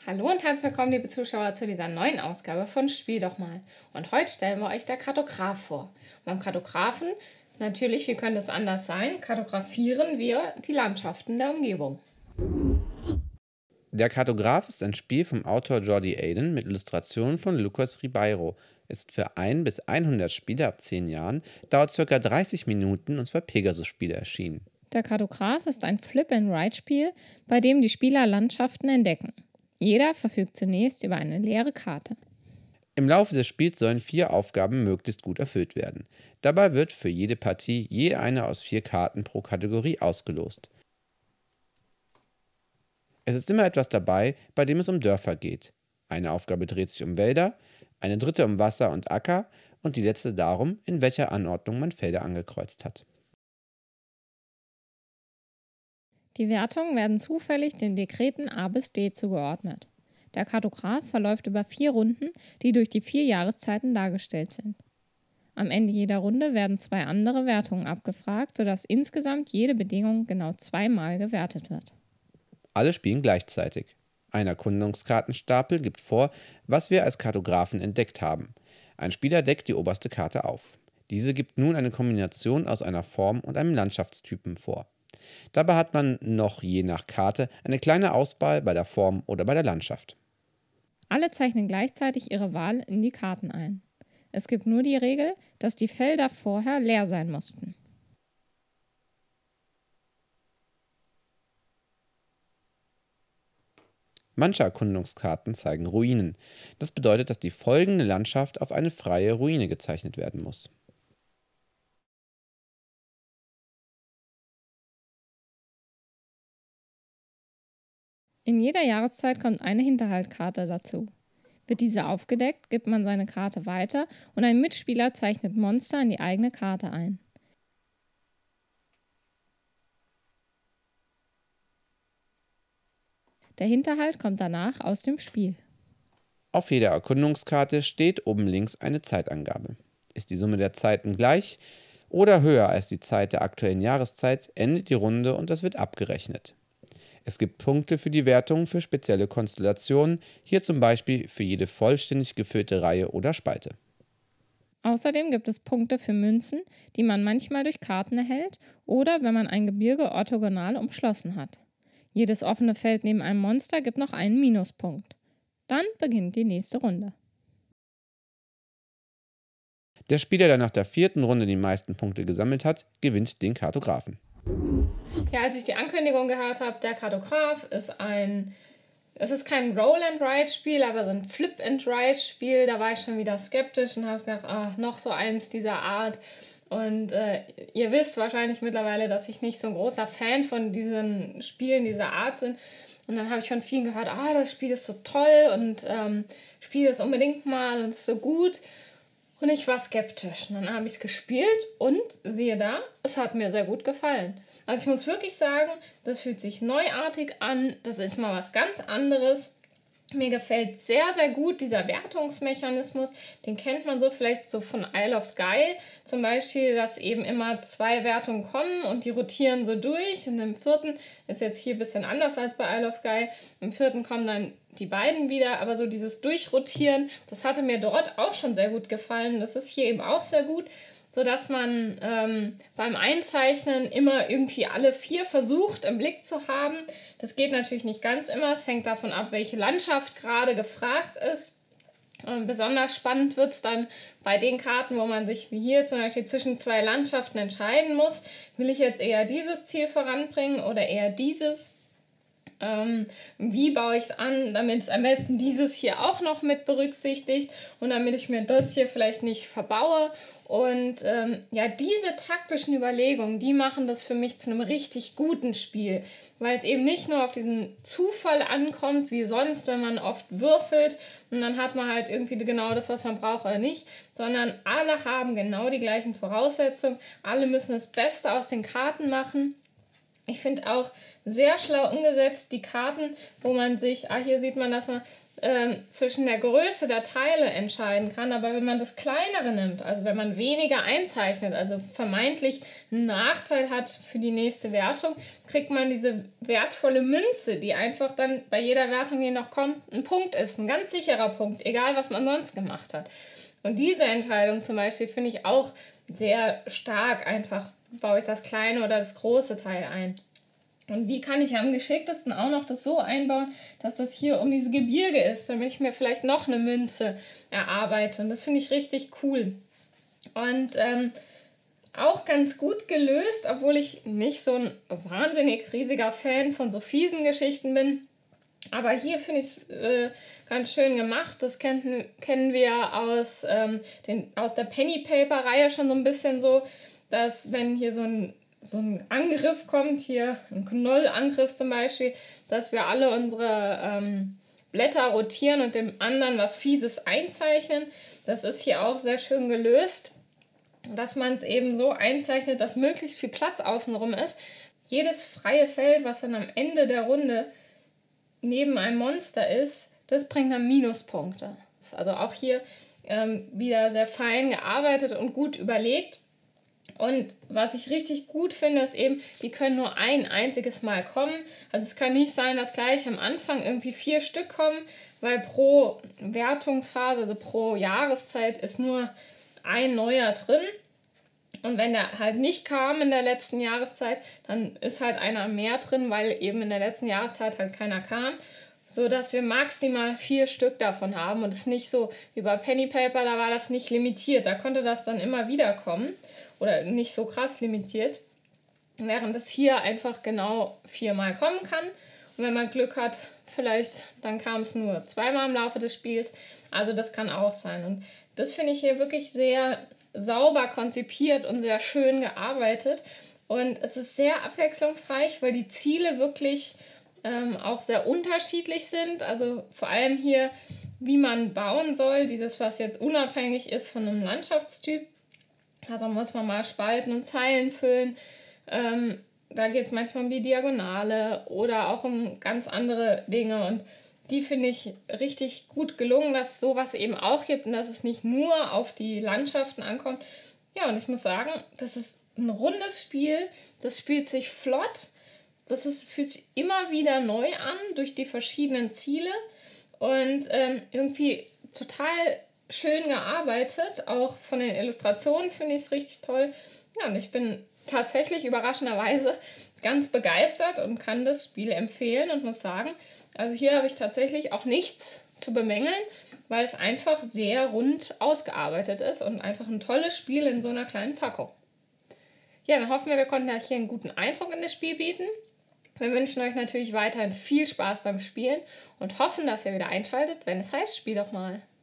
Hallo und herzlich willkommen, liebe Zuschauer, zu dieser neuen Ausgabe von Spiel doch mal. Und heute stellen wir euch der Kartograph vor. Und beim Kartographen, natürlich, wie könnte es anders sein, kartografieren wir die Landschaften der Umgebung. Der Kartograph ist ein Spiel vom Autor Jordi Aden mit Illustrationen von Lucas Ribeiro. Ist für 1 bis 100 Spieler ab 10 Jahren, dauert ca. 30 Minuten und ist bei Pegasus Spiele erschienen. Der Kartograph ist ein Flip-and-Write-Spiel, bei dem die Spieler Landschaften entdecken. Jeder verfügt zunächst über eine leere Karte. Im Laufe des Spiels sollen 4 Aufgaben möglichst gut erfüllt werden. Dabei wird für jede Partie je eine aus 4 Karten pro Kategorie ausgelost. Es ist immer etwas dabei, bei dem es um Dörfer geht. Eine Aufgabe dreht sich um Wälder, eine dritte um Wasser und Acker und die letzte darum, in welcher Anordnung man Felder angekreuzt hat. Die Wertungen werden zufällig den Dekreten A bis D zugeordnet. Der Kartograph verläuft über 4 Runden, die durch die 4 Jahreszeiten dargestellt sind. Am Ende jeder Runde werden 2 andere Wertungen abgefragt, sodass insgesamt jede Bedingung genau 2-mal gewertet wird. Alle spielen gleichzeitig. Ein Erkundungskartenstapel gibt vor, was wir als Kartografen entdeckt haben. Ein Spieler deckt die oberste Karte auf. Diese gibt nun eine Kombination aus einer Form und einem Landschaftstypen vor. Dabei hat man noch je nach Karte eine kleine Auswahl bei der Form oder bei der Landschaft. Alle zeichnen gleichzeitig ihre Wahl in die Karten ein. Es gibt nur die Regel, dass die Felder vorher leer sein mussten. Manche Erkundungskarten zeigen Ruinen. Das bedeutet, dass die folgende Landschaft auf eine freie Ruine gezeichnet werden muss. In jeder Jahreszeit kommt eine Hinterhaltkarte dazu. Wird diese aufgedeckt, gibt man seine Karte weiter und ein Mitspieler zeichnet Monster in die eigene Karte ein. Der Hinterhalt kommt danach aus dem Spiel. Auf jeder Erkundungskarte steht oben links eine Zeitangabe. Ist die Summe der Zeiten gleich oder höher als die Zeit der aktuellen Jahreszeit, endet die Runde und das wird abgerechnet. Es gibt Punkte für die Wertung für spezielle Konstellationen, hier zum Beispiel für jede vollständig gefüllte Reihe oder Spalte. Außerdem gibt es Punkte für Münzen, die man manchmal durch Karten erhält oder wenn man ein Gebirge orthogonal umschlossen hat. Jedes offene Feld neben einem Monster gibt noch einen Minuspunkt. Dann beginnt die nächste Runde. Der Spieler, der nach der 4. Runde die meisten Punkte gesammelt hat, gewinnt den Kartografen. Ja, als ich die Ankündigung gehört habe, der Kartograph ist es ist kein Roll-and-Ride-Spiel, aber so ein Flip-and-Ride-Spiel, da war ich schon wieder skeptisch und habe gedacht, noch so eins dieser Art. Und ihr wisst wahrscheinlich mittlerweile, dass ich nicht so ein großer Fan von diesen Spielen dieser Art bin. Und dann habe ich von vielen gehört, das Spiel ist so toll und spiele es unbedingt mal und ist so gut. Und ich war skeptisch. Und dann habe ich es gespielt und siehe da, es hat mir sehr gut gefallen. Also ich muss wirklich sagen, das fühlt sich neuartig an. Das ist mal was ganz anderes. Mir gefällt sehr, sehr gut dieser Wertungsmechanismus. Den kennt man so vielleicht so von Isle of Skye. Zum Beispiel, dass eben immer 2 Wertungen kommen und die rotieren so durch. Und im 4. ist jetzt hier ein bisschen anders als bei Isle of Skye. Im 4. kommen dann die beiden wieder. Aber so dieses Durchrotieren, das hatte mir dort auch schon sehr gut gefallen. Das ist hier eben auch sehr gut, sodass man beim Einzeichnen immer irgendwie alle 4 versucht im Blick zu haben. Das geht natürlich nicht ganz immer. Es hängt davon ab, welche Landschaft gerade gefragt ist. Besonders spannend wird es dann bei den Karten, wo man sich wie hier zum Beispiel zwischen 2 Landschaften entscheiden muss. Will ich jetzt eher dieses Ziel voranbringen oder eher dieses? Wie baue ich es an, damit es am besten dieses hier auch noch mit berücksichtigt und damit ich mir das hier vielleicht nicht verbaue. Und diese taktischen Überlegungen, die machen das für mich zu einem richtig guten Spiel, weil es eben nicht nur auf diesen Zufall ankommt, wie sonst, wenn man oft würfelt und dann hat man halt irgendwie genau das, was man braucht oder nicht, sondern alle haben genau die gleichen Voraussetzungen, alle müssen das Beste aus den Karten machen. Ich finde auch sehr schlau umgesetzt die Karten, wo man sich, hier sieht man das mal, zwischen der Größe der Teile entscheiden kann, aber wenn man das Kleinere nimmt, also wenn man weniger einzeichnet, also vermeintlich einen Nachteil hat für die nächste Wertung, kriegt man diese wertvolle Münze, die einfach dann bei jeder Wertung, die noch kommt, ein Punkt ist, ein ganz sicherer Punkt, egal was man sonst gemacht hat. Und diese Entscheidung zum Beispiel finde ich auch sehr stark, einfach baue ich das kleine oder das große Teil ein. Und wie kann ich am geschicktesten auch noch das so einbauen, dass das hier um diese Gebirge ist, damit ich mir vielleicht noch eine Münze erarbeite. Und das finde ich richtig cool. Und auch ganz gut gelöst, obwohl ich nicht so ein wahnsinnig riesiger Fan von so fiesen Geschichten bin. Aber hier finde ich es ganz schön gemacht. Das kennen wir aus der Penny Paper Reihe schon so ein bisschen so, dass wenn hier so ein Angriff kommt, hier ein Knollangriff zum Beispiel, dass wir alle unsere Blätter rotieren und dem anderen was Fieses einzeichnen. Das ist hier auch sehr schön gelöst, dass man es eben so einzeichnet, dass möglichst viel Platz außenrum ist. Jedes freie Feld, was dann am Ende der Runde neben einem Monster ist, das bringt dann Minuspunkte. Das ist also auch hier wieder sehr fein gearbeitet und gut überlegt. Und was ich richtig gut finde, ist eben, die können nur ein einziges Mal kommen. Also es kann nicht sein, dass gleich am Anfang irgendwie 4 Stück kommen, weil pro Wertungsphase, also pro Jahreszeit, ist nur ein neuer drin. Und wenn der halt nicht kam in der letzten Jahreszeit, dann ist halt einer mehr drin, weil eben in der letzten Jahreszeit halt keiner kam. So dass wir maximal 4 Stück davon haben. Und es ist nicht so wie bei Penny Paper, da war das nicht limitiert. Da konnte das dann immer wieder kommen. Oder nicht so krass limitiert, während es hier einfach genau 4-mal kommen kann. Und wenn man Glück hat, vielleicht dann kam es nur 2-mal im Laufe des Spiels. Also das kann auch sein. Und das finde ich hier wirklich sehr sauber konzipiert und sehr schön gearbeitet. Und es ist sehr abwechslungsreich, weil die Ziele wirklich auch sehr unterschiedlich sind. Also vor allem hier, wie man bauen soll, dieses, was jetzt unabhängig ist von einem Landschaftstyp. Also muss man mal Spalten und Zeilen füllen. Da geht es manchmal um die Diagonale oder auch um ganz andere Dinge. Und die finde ich richtig gut gelungen, dass es sowas eben auch gibt und dass es nicht nur auf die Landschaften ankommt. Ja, und ich muss sagen, das ist ein rundes Spiel. Das spielt sich flott. Fühlt sich immer wieder neu an durch die verschiedenen Ziele. Und irgendwie total schön gearbeitet, auch von den Illustrationen finde ich es richtig toll. Ja, und ich bin tatsächlich überraschenderweise ganz begeistert und kann das Spiel empfehlen und muss sagen, also hier habe ich tatsächlich auch nichts zu bemängeln, weil es einfach sehr rund ausgearbeitet ist und einfach ein tolles Spiel in so einer kleinen Packung. Ja, dann hoffen wir konnten euch hier einen guten Eindruck in das Spiel bieten. Wir wünschen euch natürlich weiterhin viel Spaß beim Spielen und hoffen, dass ihr wieder einschaltet, wenn es heißt, spiel doch mal.